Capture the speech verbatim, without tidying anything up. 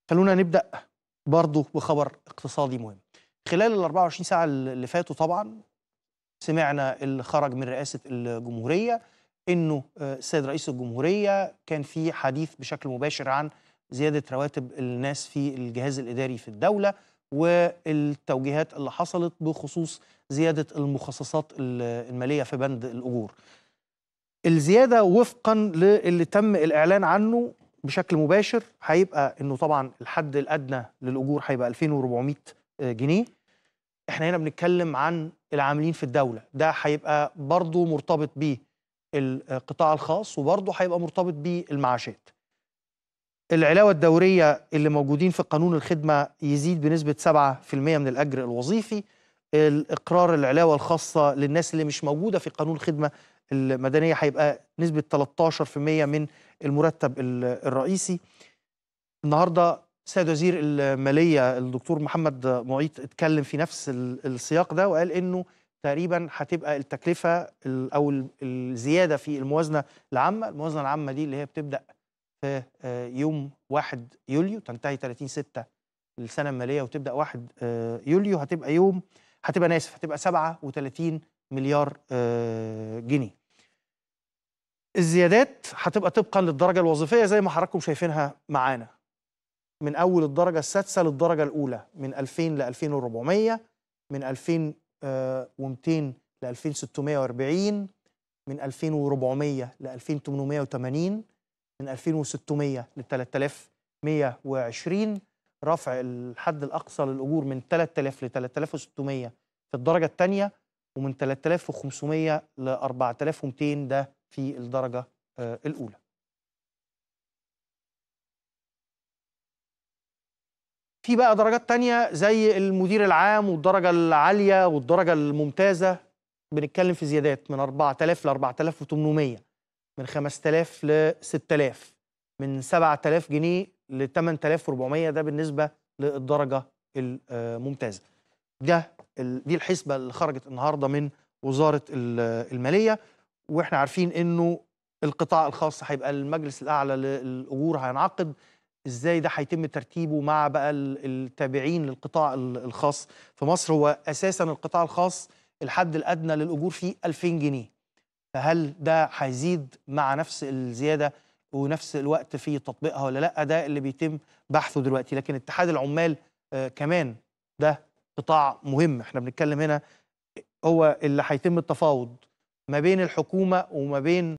خلونا نبدأ برضه بخبر اقتصادي مهم. خلال ال أربعة وعشرين ساعة اللي فاتوا طبعا سمعنا اللي خرج من رئاسة الجمهورية إنه آه، السيد رئيس الجمهورية كان في حديث بشكل مباشر عن زيادة رواتب الناس في الجهاز الإداري في الدولة، والتوجيهات اللي حصلت بخصوص زيادة المخصصات ال- المالية في بند الأجور. الزيادة وفقا للي تم الإعلان عنه بشكل مباشر هيبقى إنه طبعا الحد الأدنى للأجور هيبقى ألفين وأربعمائة جنيه. احنا هنا بنتكلم عن العاملين في الدولة، ده هيبقى برضه مرتبط بالقطاع الخاص وبرضه هيبقى مرتبط بالمعاشات. العلاوة الدورية اللي موجودين في قانون الخدمة يزيد بنسبة سبعة في المئة من الأجر الوظيفي. الإقرار العلاوة الخاصة للناس اللي مش موجودة في قانون الخدمة المدنية هيبقى نسبة ثلاثة عشر في المئة من المرتب ال- الرئيسي. النهارده سيد وزير المالية الدكتور محمد معيط اتكلم في نفس ال- السياق ده وقال إنه تقريبا هتبقى التكلفة ال- أو ال- الزيادة في الموازنة العامة. الموازنة العامة دي اللي هي بتبدأ في آه، يوم واحد يوليو تنتهي ثلاثين ستة السنة المالية وتبدأ واحد آه، يوليو، هتبقى يوم هتبقى ناسف هتبقى سبعة وثلاثين مليار آه، جنيه. الزيادات هتبقى طبقا للدرجة الوظيفية زي ما حضراتكم شايفينها معانا، من أول الدرجة السادسة للدرجة الأولى من ألفين ل ألفين وأربعمائة، من ألفين ومئتين ل ألفين وستمائة وأربعين، من ألفين وأربعمائة ل ألفين وثمانمائة وثمانين، من ألفين وستمائة ل ثلاثة آلاف ومئة وعشرين. رفع الحد الأقصى للأجور من ثلاثة آلاف ل ثلاثة آلاف وستمائة في الدرجة الثانية، ومن ثلاثة آلاف وخمسمائة ل أربعة آلاف ومئتين ده في الدرجة آه، الأولى. في بقى درجات تانية زي المدير العام والدرجة العالية والدرجة الممتازة، بنتكلم في زيادات من أربعة آلاف ل أربعة آلاف وثمانمائة، من خمسة آلاف ل ستة آلاف، من سبعة آلاف جنيه ل ثمانية آلاف وأربعمائة، ده بالنسبة للدرجة الممتازة. ده ال- دي الحسبة اللي خرجت النهاردة من وزارة ال- المالية. واحنا عارفين انه القطاع الخاص هيبقى المجلس الأعلى للأجور هينعقد. ازاي ده هيتم ترتيبه مع بقى ال- التابعين للقطاع ال- الخاص في مصر؟ هو اساسا القطاع الخاص الحد الادنى للاجور فيه ألفين جنيه، فهل ده هيزيد مع نفس الزياده ونفس الوقت في تطبيقها ولا لا؟ ده اللي بيتم بحثه دلوقتي. لكن اتحاد العمال آه كمان ده قطاع مهم، احنا بنتكلم هنا هو اللي هيتم التفاوض ما بين الحكومه وما بين